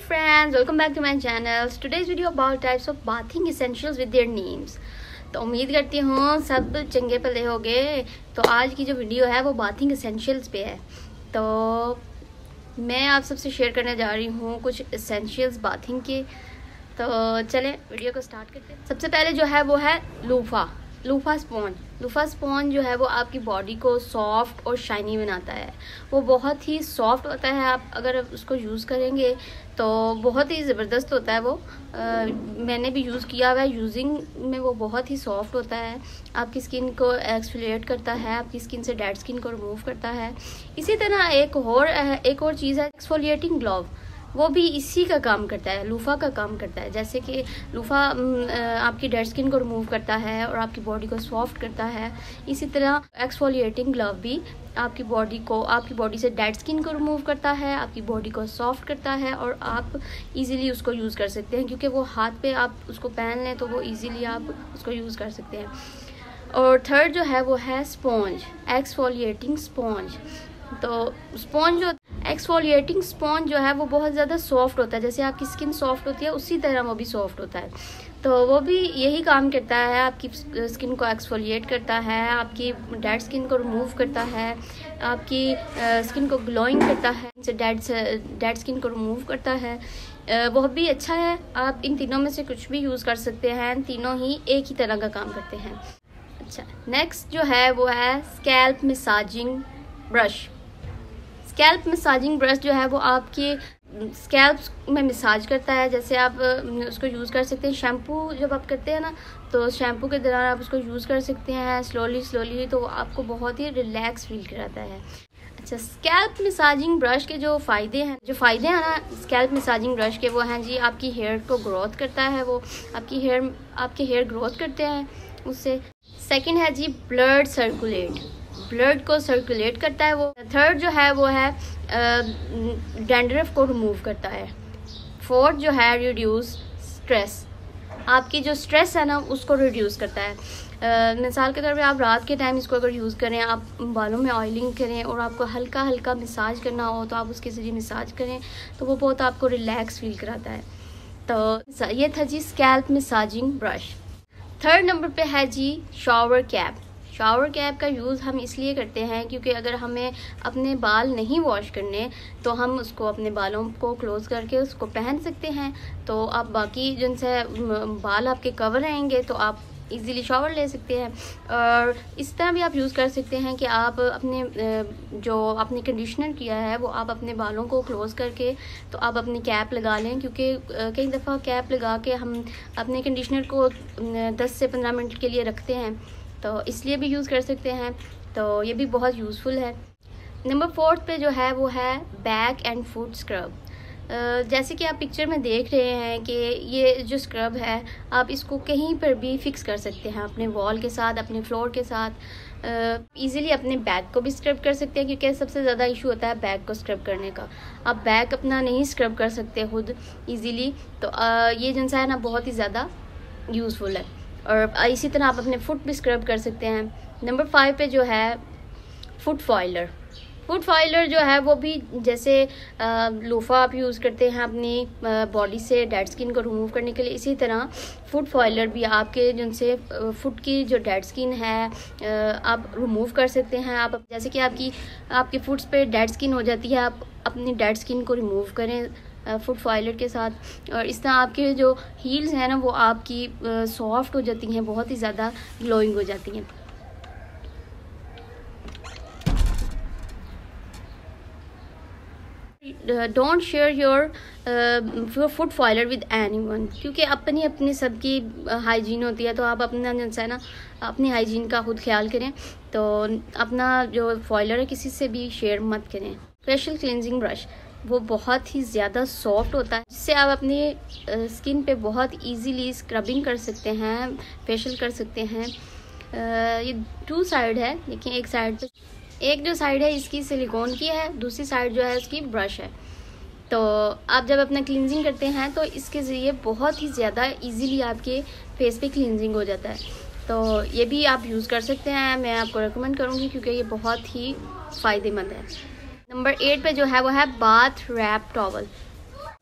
friends, welcome back to my channel. Today's video about types of bathing essentials with their names. तो उम्मीद करती हूँ सब चंगे भले हो गए। तो आज की जो वीडियो है वो बाथिंग एसेंशियल्स पे है। तो मैं आप सबसे शेयर करने जा रही हूँ कुछ एसेंशियल्स बाथिंग के। तो चलें वीडियो को स्टार्ट करते हैं। सबसे पहले जो है वो है लूफा स्पॉन्ज जो है वो आपकी बॉडी को सॉफ्ट और शाइनी बनाता है। वो बहुत ही सॉफ्ट होता है, आप अगर उसको यूज़ करेंगे तो बहुत ही ज़बरदस्त होता है वो। मैंने भी यूज़ किया हुआ है, यूजिंग में वो बहुत ही सॉफ्ट होता है। आपकी स्किन को एक्सफोलिएट करता है, आपकी स्किन से डेड स्किन को रिमूव करता है। इसी तरह एक और चीज़ है एक्सफोलिएटिंग ग्लोव, वो भी इसी का काम करता है, लूफा का काम करता है। जैसे कि लूफा आपकी डेड स्किन को रिमूव करता है और आपकी बॉडी को सॉफ्ट करता है, इसी तरह एक्सफोलिएटिंग ग्लव भी आपकी बॉडी से डेड स्किन को रिमूव करता है, आपकी बॉडी को सॉफ्ट करता है और आप इजीली उसको यूज़ कर सकते हैं, क्योंकि वो हाथ पे आप उसको पहन लें तो वो इजीली आप उसको यूज़ कर सकते हैं। और थर्ड जो है वो है स्पॉन्ज, एक्सफोलिएटिंग स्पॉन्ज। तो एक्सफोलिएटिंग स्पॉन्ज जो है वो बहुत ज़्यादा सॉफ्ट होता है, जैसे आपकी स्किन सॉफ्ट होती है उसी तरह वो भी सॉफ्ट होता है। तो वो भी यही काम करता है, आपकी स्किन को एक्सफोलिएट करता है, आपकी डेड स्किन को रिमूव करता है, आपकी स्किन को ग्लोइंग करता है, डेड स्किन को रिमूव करता है। वो भी अच्छा है। आप इन तीनों में से कुछ भी यूज़ कर सकते हैं, तीनों ही एक ही तरह का काम करते हैं। अच्छा, नेक्स्ट जो है वो है scalp massaging brush. Scalp massaging brush जो है वो आपके स्कैल्प में मसाज करता है। जैसे आप उसको यूज़ कर सकते हैं, शैम्पू जब आप करते हैं ना तो शैम्पू के दौरान आप उसको यूज़ कर सकते हैं स्लोली, तो आपको बहुत ही रिलैक्स फील कराता है। अच्छा, स्कैल्प मसाजिंग ब्रश के जो फ़ायदे हैं ना स्कैल्प मसाजिंग ब्रश के, वो हैं जी आपकी हेयर को ग्रोथ करता है, वो आपके हेयर ग्रोथ करते हैं उससे। सेकंड है जी ब्लड को सर्कुलेट करता है वो। थर्ड जो है वो है डैंड्रफ को रिमूव करता है। फोर्थ जो है रिड्यूस स्ट्रेस, आपकी जो स्ट्रेस है ना उसको रिड्यूस करता है। मिसाल के तौर पे आप रात के टाइम इसको अगर यूज़ करें, आप बालों में ऑयलिंग करें और आपको हल्का हल्का मसाज करना हो तो आप उसके ज़रिए मसाज करें तो वो बहुत आपको रिलैक्स फील कराता है। तो ये था जी scalp massaging brush. Third number पे है जी शावर कैप का यूज़ हम इसलिए करते हैं क्योंकि अगर हमें अपने बाल नहीं वॉश करने तो हम उसको अपने बालों को क्लोज करके उसको पहन सकते हैं। तो आप बाकी जिनसे बाल आपके कवर रहेंगे तो आप इजीली शावर ले सकते हैं। और इस तरह भी आप यूज़ कर सकते हैं कि आप आपने कंडीशनर किया है वो आप अपने बालों को क्लोज करके तो आप अपनी कैप लगा लें, क्योंकि कई दफ़ा कैप लगा के हम अपने कंडीशनर को 10 से 15 मिनट के लिए रखते हैं, तो इसलिए भी यूज़ कर सकते हैं। तो ये भी बहुत यूज़फुल है। नंबर 4 पे जो है वो है बैक एंड फुट स्क्रब। जैसे कि आप पिक्चर में देख रहे हैं कि ये जो स्क्रब है आप इसको कहीं पर भी फिक्स कर सकते हैं, अपने वॉल के साथ, अपने फ्लोर के साथ। इजीली अपने बैक को भी स्क्रब कर सकते हैं, क्योंकि सबसे ज़्यादा इशू होता है बैक को स्क्रब करने का। आप बैक अपना नहीं स्क्रब कर सकते खुद इजीली, तो ये जिनसा है ना बहुत ही ज़्यादा यूज़फुल है। और इसी तरह आप अपने फुट भी स्क्रब कर सकते हैं। नंबर 5 पे जो है फुट फॉइलर जो है वो भी जैसे लोफा आप यूज़ करते हैं अपनी बॉडी से डेड स्किन को रिमूव करने के लिए, इसी तरह फुट फॉइलर भी आपके जिनसे फुट की जो डेड स्किन है आप रिमूव कर सकते हैं। आप जैसे कि आपके फुट्स पे डेड स्किन हो जाती है, आप अपनी डेड स्किन को रिमूव करें फुट फॉइलर के साथ, और इस तरह आपके जो हील्स हैं ना वो आपकी सॉफ्ट हो जाती हैं, बहुत ही ज़्यादा ग्लोइंग हो जाती हैं। Don't share your foot filer with anyone, क्योंकि अपनी सबकी हाइजीन होती है, तो आप अपना जैसा है ना अपनी हाइजीन का खुद ख्याल करें। तो अपना जो फॉइलर है किसी से भी शेयर मत करें। फेशियल क्लिनजिंग ब्रश, वो बहुत ही ज़्यादा सॉफ्ट होता है, जिससे आप अपनी स्किन पे बहुत इजीली स्क्रबिंग कर सकते हैं, फेशियल कर सकते हैं। ये 2 साइड है, देखिए एक जो साइड है इसकी सिलिकॉन की है, दूसरी साइड जो है इसकी ब्रश है। तो आप जब अपना क्लींजिंग करते हैं तो इसके ज़रिए बहुत ही ज़्यादा इजीली आपके फेस पे क्लींजिंग हो जाता है। तो ये भी आप यूज़ कर सकते हैं, मैं आपको रेकमेंड करूँगी क्योंकि ये बहुत ही फ़ायदेमंद है। नंबर 8 पे जो है वो है बाथ रैप टॉवल।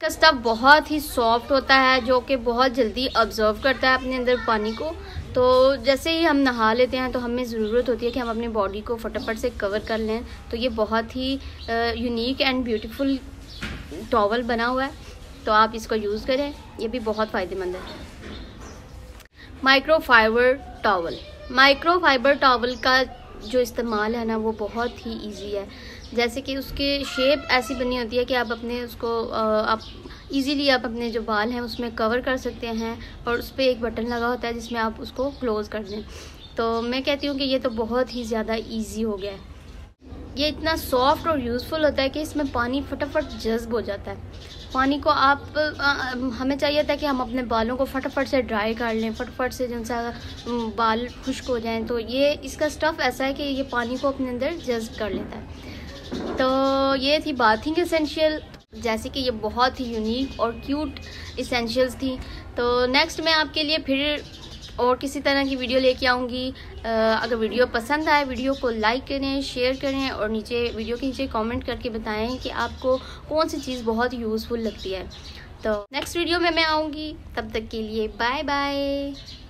का स्टफ बहुत ही सॉफ्ट होता है, जो कि बहुत जल्दी ऑब्जर्व करता है अपने अंदर पानी को। तो जैसे ही हम नहा लेते हैं तो हमें ज़रूरत होती है कि हम अपनी बॉडी को फटाफट से कवर कर लें। तो ये बहुत ही यूनिक एंड ब्यूटीफुल टॉवल बना हुआ है, तो आप इसको यूज़ करें, ये भी बहुत फ़ायदेमंद है। Microfibre towel. माइक्रोफाइबर टॉवल का जो इस्तेमाल है ना वो बहुत ही इजी है। जैसे कि उसके शेप ऐसी बनी होती है कि आप अपने उसको आप इजीली आप अपने जो बाल हैं उसमें कवर कर सकते हैं, और उस पर एक बटन लगा होता है जिसमें आप उसको क्लोज़ कर दें। तो मैं कहती हूँ कि ये तो बहुत ही ज़्यादा इजी हो गया है। ये इतना सॉफ्ट और यूज़फुल होता है कि इसमें पानी फटाफट जज्ब हो जाता है। पानी को आप हमें चाहिए था कि हम अपने बालों को फटाफट से ड्राई कर लें, फटाफट से जिनसा बाल खुश्क हो जाएं। तो ये इसका स्टफ़ ऐसा है कि ये पानी को अपने अंदर जज्ब कर लेता है। तो ये थी बाथिंग एसेंशियल, जैसे कि ये बहुत ही यूनिक और क्यूट इसेंशियल्स थी। तो नेक्स्ट मैं आपके लिए फिर और किसी तरह की वीडियो लेके आऊँगी। अगर वीडियो पसंद आए वीडियो को लाइक करें, शेयर करें, और नीचे वीडियो के नीचे कमेंट करके बताएं कि आपको कौन सी चीज़ बहुत यूज़फुल लगती है। तो नेक्स्ट वीडियो में मैं आऊँगी, तब तक के लिए बाय बाय।